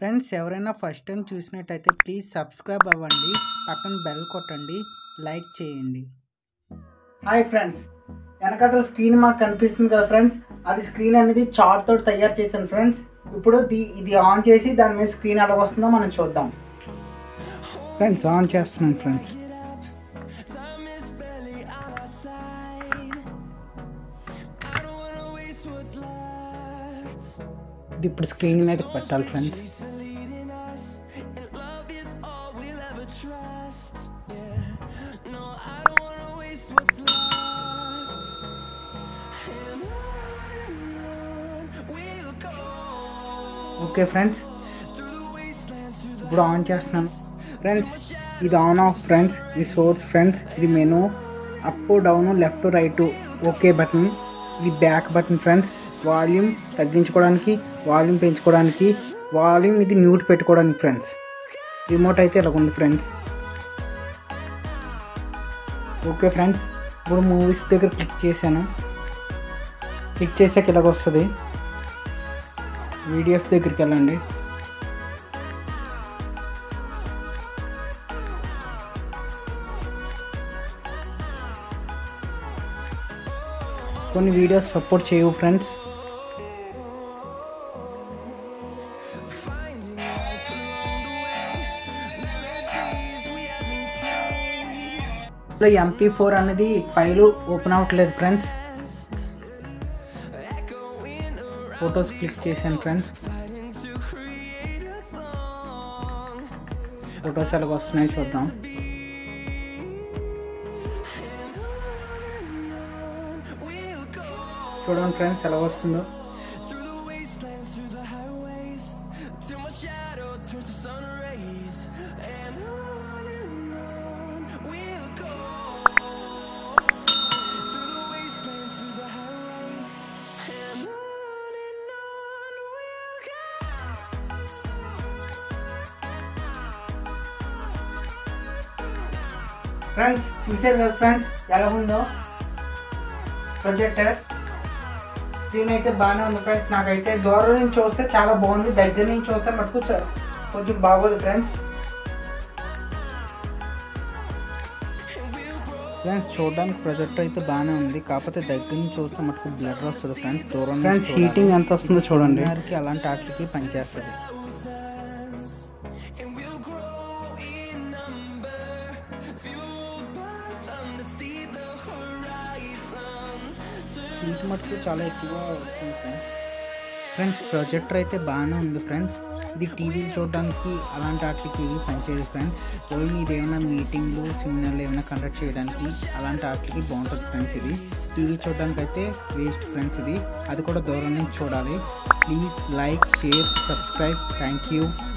Friends ఎవరైనా first time చూసినట్టయితే please subscribe అవ్వండి, పక్కన బెల్ కొట్టండి, లైక్ చేయండి. హాయ్ ఫ్రెండ్స్, వెనకాల స్క్రీన్ మాకు కనిపిస్తుంది కదా ఫ్రెండ్స్, అది స్క్రీన్ అనేది చార్ట్ తోటి తయారు చేశాను ఫ్రెండ్స్. ఇప్పుడు ఇది ఆన్ చేసి దాని మీద స్క్రీన్ ఎలా వస్తుందో మనం చూద్దాం. ఫ్రెండ్స్ ఆన్ చేస్తున్నాం ఫ్రెండ్స్. ఇది ఇప్పుడు స్క్రీన్ మీద పెట్టాలి ఫ్రెండ్స్. ఓకే ఫ్రెండ్స్, ఇప్పుడు ఆన్ చేస్తున్నాను ఫ్రెండ్స్. ఇది ఆన్ ఆఫ్ ఫ్రెండ్స్, ఇది సోర్స్ ఫ్రెండ్స్, ఇది menu, up down left right okay button, ఇది బ్యాక్ బటన్ ఫ్రెండ్స్. వాల్యూమ్ తగ్గించుకోవడానికి, వాల్యూమ్ పెంచుకోవడానికి, వాల్యూమ్ ఇది మ్యూట్ పెట్టుకోవడానికి ఫ్రెండ్స్. రిమోట్ అయితే ఇలా ఉంది ఫ్రెండ్స్. ఓకే ఫ్రెండ్స్, ఇప్పుడు మూవీస్ దగ్గర క్లిక్ చేశాను. క్లిక్ చేసాక ఇలాగ వస్తుంది. వీడియోస్ దగ్గరికి వెళ్ళండి. కొన్ని వీడియోస్ సపోర్ట్ చేయవు ఫ్రెండ్స్. MP4 అనేది ఫైల్ ఓపెన్ అవ్వట్లేదు ఫ్రెండ్స్. ఫొటోస్ క్లిక్ చేశాను ఫ్రెండ్స్. ఫొటోస్ ఎలాగ వస్తున్నాయి చూద్దాం. చూడండి ఫ్రెండ్స్ ఎలా వస్తుందో. ఫ్రెండ్స్ చూసారు కదా ఫ్రెండ్స్ ఎలా ఉందో ప్రొజెక్టర్. స్క్రీన్ అయితే బాగానే ఉంది ఫ్రెండ్స్. నాకైతే దూరం నుంచి చూస్తే చాలా బాగుంది, దగ్గర నుంచి చూస్తే మటుకు కొంచెం బాగోదు ఫ్రెండ్స్. ఫ్రెండ్స్ చూడడానికి ప్రొజెక్టర్ అయితే బాగానే ఉంది, కాకపోతే దగ్గర నుంచి చూస్తే మటుకు బ్లర్ వస్తుంది ఫ్రెండ్స్. దూరం ఫ్రెండ్స్ హీటింగ్ ఎంత వస్తుందో చూడండి. అలాంటి వాటికి పనిచేస్తుంది. హీట్ మటుకు చాలా ఎక్కువగా వస్తుంది ఫ్రెండ్స్. ఫ్రెండ్స్ ప్రొజెక్టర్ అయితే బాగానే ఉంది ఫ్రెండ్స్. ఇది టీవీలు చూడడానికి అలాంటి వాటికి ఇవి పనిచేయదు ఫ్రెండ్స్. ఓన్లీ ఇది ఏమైనా మీటింగ్లు సెమినార్లు ఏమైనా కండక్ట్ చేయడానికి అలాంటి వాటికి బాగుంటుంది ఫ్రెండ్స్. ఇది టీవీ చూడడానికి అయితే వేస్ట్ ఫ్రెండ్స్. ఇది అది కూడా దూరం నుంచి చూడాలి. Please like, share, subscribe. Thank you.